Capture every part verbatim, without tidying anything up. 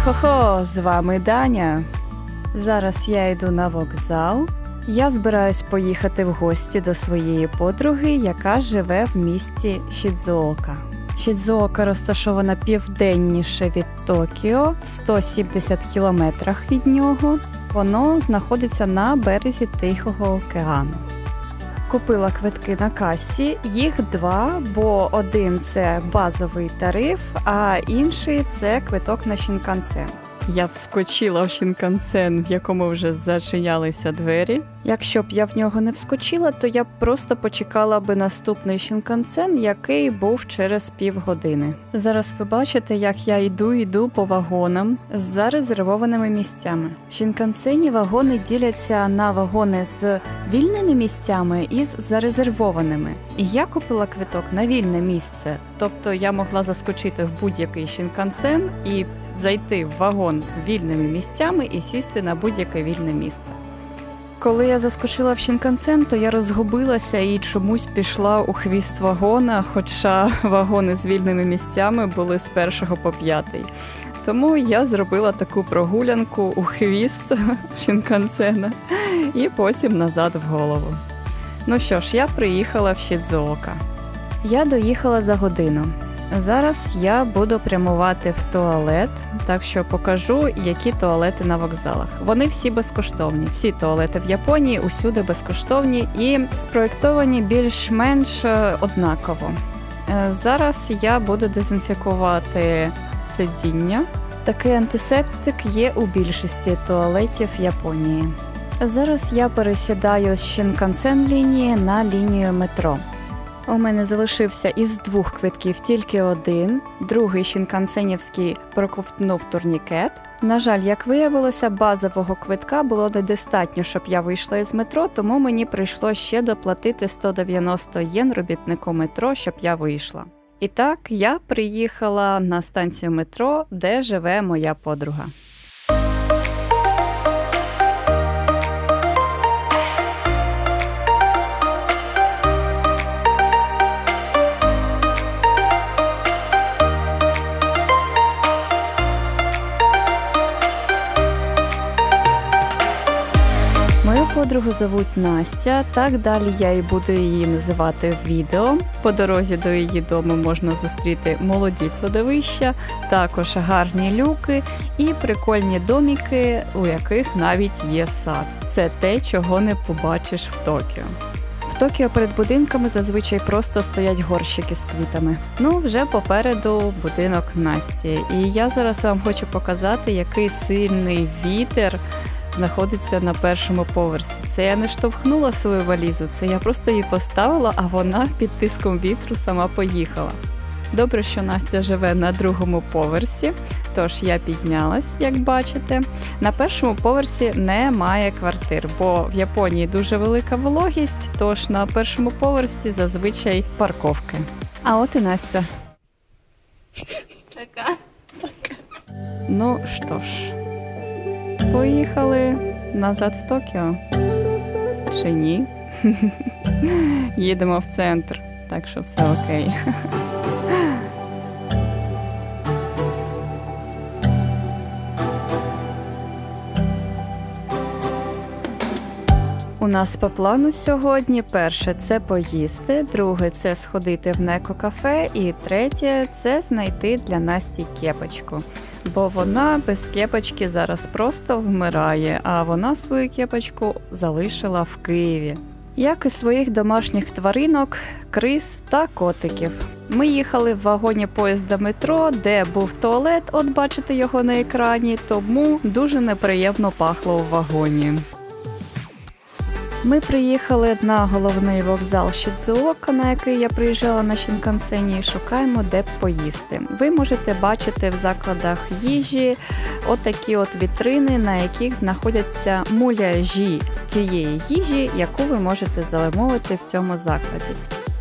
Хо-хо-хо, з вами Даня. Зараз я йду на вокзал. Я збираюсь поїхати в гості до своєї подруги, яка живе в місті Шідзуока. Шідзуока розташована південніше від Токіо, в сто сімдесят кілометрах від нього. Воно знаходиться на березі Тихого океану. Купила квитки на касі, їх два, бо один – це базовий тариф, а інший – це квиток на Шінкансен. Я вскочила в Шінкансен, в якому вже зачинялися двері. Якщо б я в нього не вскочила, то я б просто почекала би наступний Шінкансен, який був через півгодини. Зараз ви бачите, як я йду-йду по вагонам з зарезервованими місцями. В Шінкансені вагони діляться на вагони з вільними місцями і з зарезервованими. І я купила квиток на вільне місце, тобто я могла заскочити в будь-який Шінкансен і зайти в вагон з вільними місцями і сісти на будь-яке вільне місце. Коли я заскочила в Шінкансен, то я розгубилася і чомусь пішла у хвіст вагона, хоча вагони з вільними місцями були з першого по п'ятий. Тому я зробила таку прогулянку у хвіст Шінкансена і потім назад в голову. Ну що ж, я приїхала в Шідзуока. Я доїхала за годину. Зараз я буду прямувати в туалет, так що покажу, які туалети на вокзалах. Вони всі безкоштовні, всі туалети в Японії усюди безкоштовні і спроєктовані більш-менш однаково. Зараз я буду дезінфікувати сидіння. Такий антисептик є у більшості туалетів Японії. Зараз я пересідаю з Шінкансен-лінії на лінію метро. У мене залишився із двох квитків тільки один, другий шінкансенівський проковтнув турнікет. На жаль, як виявилося, базового квитка було недостатньо, щоб я вийшла із метро, тому мені прийшло ще доплатити сто дев'яносто єн робітнику метро, щоб я вийшла. І так, я приїхала на станцію метро, де живе моя подруга. Мою подругу звуть Настя, так далі я і буду її називати в відео. По дорозі до її дому можна зустріти молоді кладовища, також гарні люки і прикольні доміки, у яких навіть є сад. Це те, чого не побачиш в Токіо. В Токіо перед будинками зазвичай просто стоять горщики з квітами. Ну, вже попереду будинок Насті. І я зараз вам хочу показати, який сильний вітер знаходиться на першому поверсі. Це я не штовхнула свою валізу, це я просто її поставила, а вона під тиском вітру сама поїхала. Добре, що Настя живе на другому поверсі, тож я піднялась, як бачите. На першому поверсі немає квартир, бо в Японії дуже велика вологість, тож на першому поверсі зазвичай парковки. А от і Настя. Пока. Пока. Ну, що ж. Поїхали назад в Токіо? Чи ні? Їдемо в центр, так що все окей. У нас по плану сьогодні перше – це поїсти, друге – це сходити в неко-кафе і третє – це знайти для Насті кепочку. Бо вона без кепочки зараз просто вмирає, а вона свою кепочку залишила в Києві. Як і своїх домашніх тваринок, криз та котиків. Ми їхали в вагоні поїзда метро, де був туалет, от бачите його на екрані, тому дуже неприємно пахло в вагоні. Ми приїхали на головний вокзал Шідзуока, на який я приїжджала на Шінкансені, і шукаємо, де б поїсти. Ви можете бачити в закладах їжі отакі от вітрини, на яких знаходяться муляжі тієї їжі, яку ви можете замовити в цьому закладі.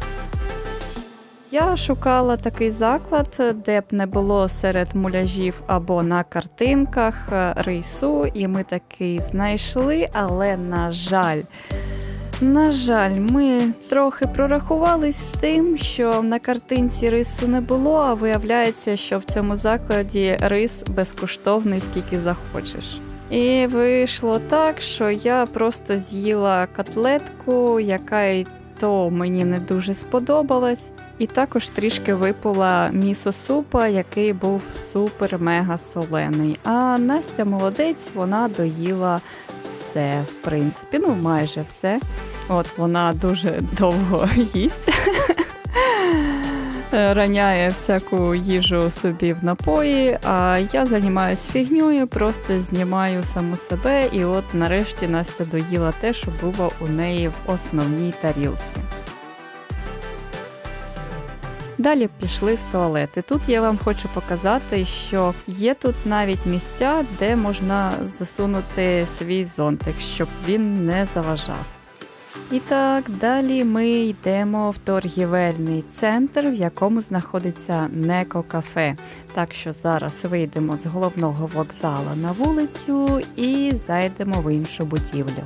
Я шукала такий заклад, де б не було серед муляжів або на картинках рису, і ми такий знайшли, але, на жаль, На жаль, ми трохи прорахувались з тим, що на картинці рису не було, а виявляється, що в цьому закладі рис безкоштовний, скільки захочеш. І вийшло так, що я просто з'їла котлетку, яка й то мені не дуже сподобалась, і також трішки випила місо-супа, який був супер-мега солений. А Настя молодець, вона доїла все, в принципі, ну майже все. От вона дуже довго їсть, раняє всяку їжу собі в напої, а я займаюся фігньою, просто знімаю саму себе, і от нарешті Настя доїла те, що було у неї в основній тарілці. Далі пішли в туалет. І тут я вам хочу показати, що є тут навіть місця, де можна засунути свій зонтик, щоб він не заважав. І так, далі ми йдемо в торгівельний центр, в якому знаходиться Неко кафе. Так що зараз вийдемо з головного вокзалу на вулицю і зайдемо в іншу будівлю.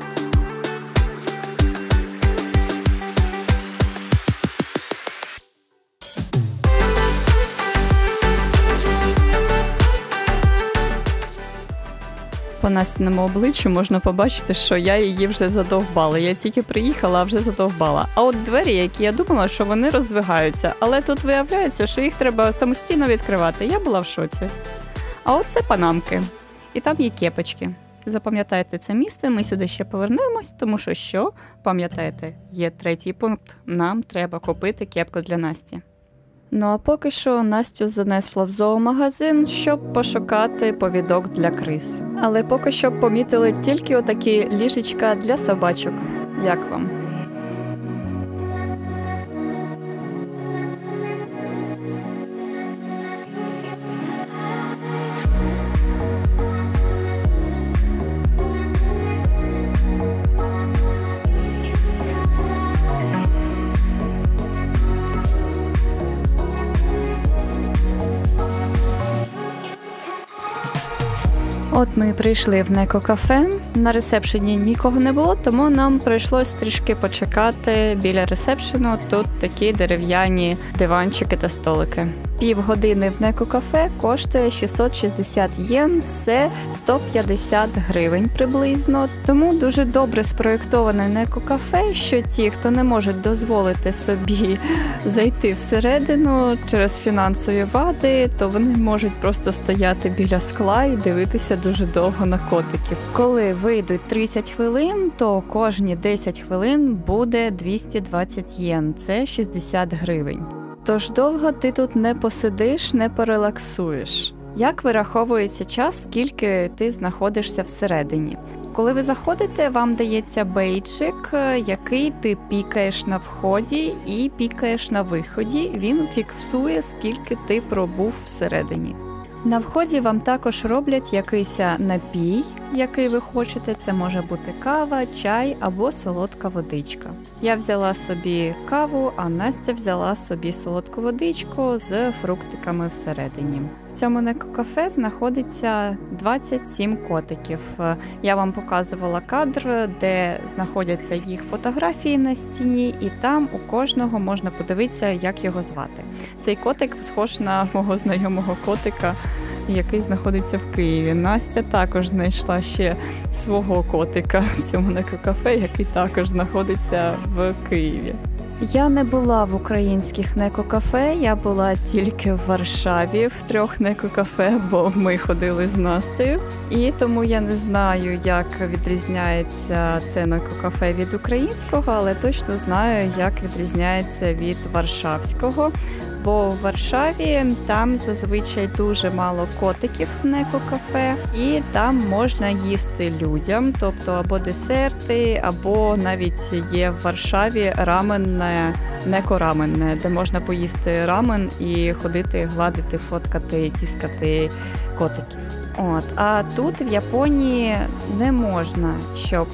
По Настіному обличчю можна побачити, що я її вже задовбала. Я тільки приїхала, а вже задовбала. А от двері, які я думала, що вони роздвигаються, але тут виявляється, що їх треба самостійно відкривати. Я була в шоці. А от це панамки. І там є кепочки. Запам'ятайте це місце, ми сюди ще повернемось, тому що що? Пам'ятайте, є третій пункт. Нам треба купити кепку для Насті. Ну а поки що Настю занесло в зоомагазин, щоб пошукати повідок для криз. Але поки що помітили тільки отакі ліжечка для собачок. Як вам? От ми прийшли в Неко кафе, на ресепшені нікого не було, тому нам прийшлось трішки почекати біля ресепшену, тут такі дерев'яні диванчики та столики. Півгодини в Неко кафе коштує шістсот шістдесят єн, це сто п'ятдесят гривень приблизно. Тому дуже добре спроєктоване Неко кафе, що ті, хто не можуть дозволити собі зайти всередину через фінансові вади, то вони можуть просто стояти біля скла і дивитися дуже довго на котиків. Коли вийдуть тридцять хвилин, то кожні десять хвилин буде двісті двадцять єн, це шістдесят гривень. Тож довго ти тут не посидиш, не порелаксуєш. Як вираховується час, скільки ти знаходишся всередині? Коли ви заходите, вам дається бейджик, який ти пікаєш на вході і пікаєш на виході. Він фіксує, скільки ти пробув всередині. На вході вам також роблять якийсь напій, який ви хочете. Це може бути кава, чай або солодка водичка. Я взяла собі каву, а Настя взяла собі солодку водичку з фруктиками всередині. В цьому Неко-кафе знаходиться двадцять сім котиків. Я вам показувала кадр, де знаходяться їх фотографії на стіні, і там у кожного можна подивитися, як його звати. Цей котик схож на мого знайомого котика, який знаходиться в Києві. Настя також знайшла ще свого котика в цьому Неко-кафе, який також знаходиться в Києві. Я не була в українських Неко-кафе, я була тільки в Варшаві в трьох Неко-кафе, бо ми ходили з Настею. І тому я не знаю, як відрізняється це Неко-кафе від українського, але точно знаю, як відрізняється від варшавського. Бо в Варшаві там зазвичай дуже мало котиків в Неко-кафе, і там можна їсти людям, тобто або десерти, або навіть є в Варшаві раменне, неко-раменне, де можна поїсти рамен і ходити, гладити, фоткати, тіскати котиків. От. А тут в Японії не можна, щоб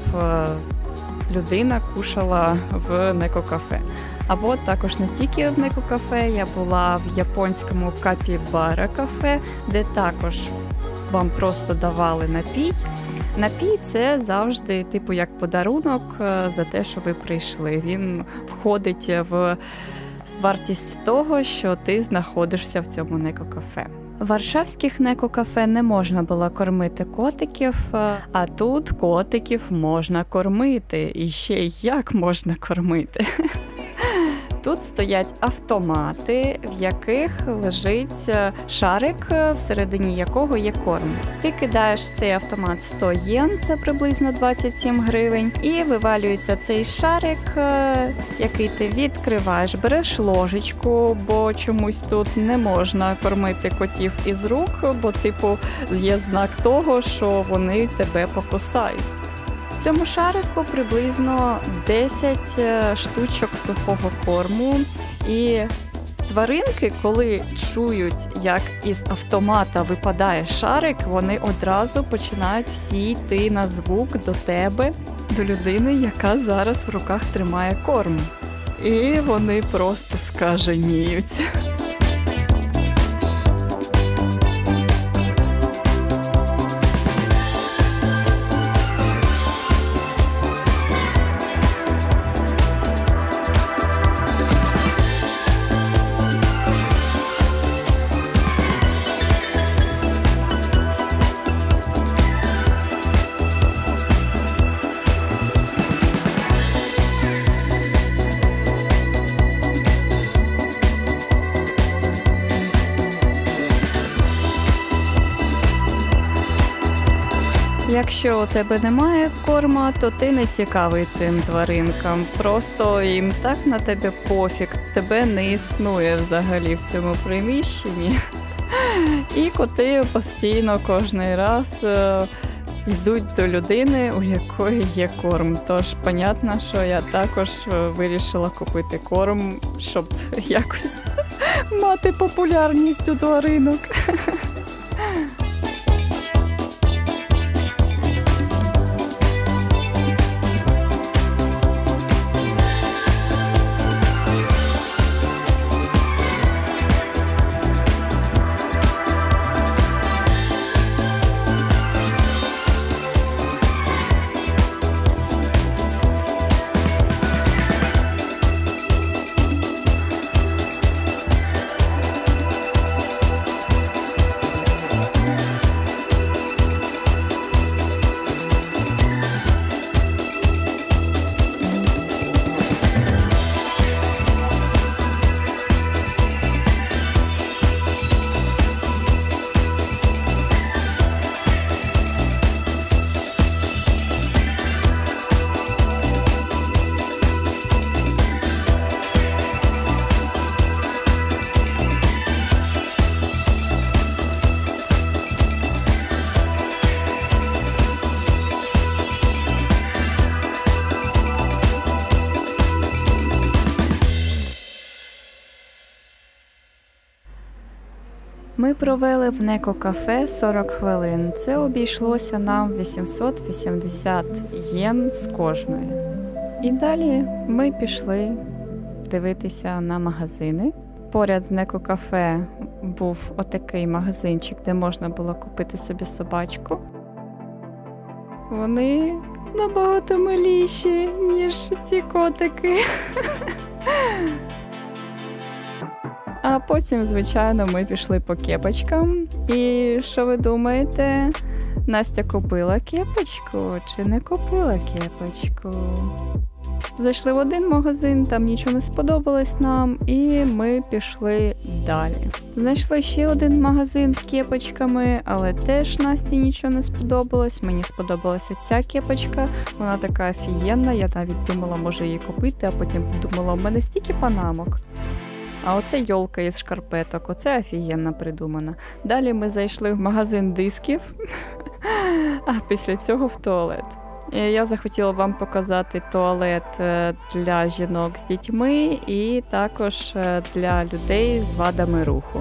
людина кушала в Неко-кафе. Або також не тільки в Неко-кафе, я була в японському Капібара кафе, де також вам просто давали напій, Напій – це завжди типу як подарунок за те, що ви прийшли. Він входить в вартість того, що ти знаходишся в цьому некокафе. В варшавських некокафе не можна було кормити котиків, а тут котиків можна кормити. І ще як можна кормити. Тут стоять автомати, в яких лежить шарик, всередині якого є корм. Ти кидаєш в цей автомат сто єн, це приблизно двадцять сім гривень, і вивалюється цей шарик, який ти відкриваєш. Береш ложечку, бо чомусь тут не можна кормити котів із рук, бо типу є знак того, що вони тебе покусають. В цьому шарику приблизно десять штучок сухого корму, і тваринки, коли чують, як із автомата випадає шарик, вони одразу починають всі йти на звук до тебе, до людини, яка зараз в руках тримає корм. І вони просто скаженіють. Якщо у тебе немає корма, то ти не цікавий цим тваринкам. Просто їм так на тебе пофіг, тебе не існує взагалі в цьому приміщенні. І коти постійно кожний раз е, йдуть до людини, у якої є корм. Тож, понятно, що я також вирішила купити корм, щоб якось мати популярність у тваринок. Ми провели в некокафе сорок хвилин. Це обійшлося нам вісімсот вісімдесят єн з кожної. І далі ми пішли дивитися на магазини. Поряд з некокафе був отакий магазинчик, де можна було купити собі собачку. Вони набагато миліші, ніж ці котики. А потім, звичайно, ми пішли по кепочкам. І що ви думаєте? Настя купила кепочку чи не купила кепочку? Зайшли в один магазин, там нічого не сподобалось нам, і ми пішли далі. Знайшли ще один магазин з кепочками, але теж Насті нічого не сподобалось. Мені сподобалася ця кепочка, вона така офігенна, я навіть думала, може її купити, а потім подумала, у мене стільки панамок. А оце йолка із шкарпеток, оце офігенно придумано. Далі ми зайшли в магазин дисків, а після цього в туалет. Я захотіла вам показати туалет для жінок з дітьми і також для людей з вадами руху.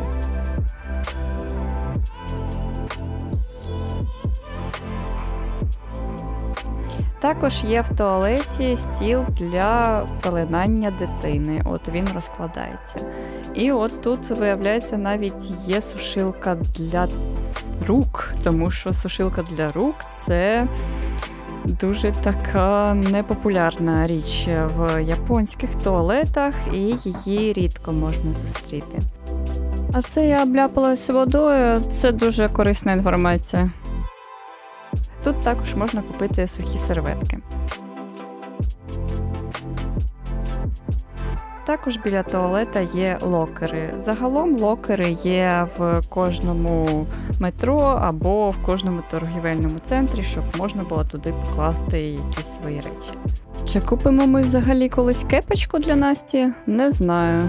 Також є в туалеті стіл для пеленання дитини. От він розкладається. І от тут, виявляється, навіть є сушилка для рук, тому що сушилка для рук – це дуже така непопулярна річ в японських туалетах, і її рідко можна зустріти. А це я обляпалась водою, це дуже корисна інформація. Тут також можна купити сухі серветки. Також біля туалета є локери. Загалом локери є в кожному метро або в кожному торгівельному центрі, щоб можна було туди покласти якісь свої речі. Чи купимо ми взагалі колись кепочку для Насті? Не знаю.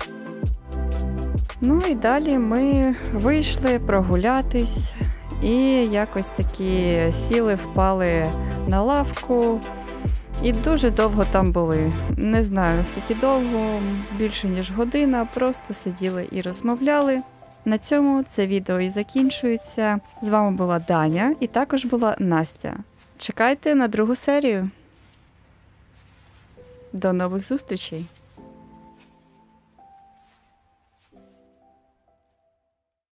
Ну і далі ми вийшли прогулятись і якось такі сіли, впали на лавку. І дуже довго там були. Не знаю, наскільки довго, більше ніж година, просто сиділи і розмовляли. На цьому це відео і закінчується. З вами була Даня і також була Настя. Чекайте на другу серію. До нових зустрічей!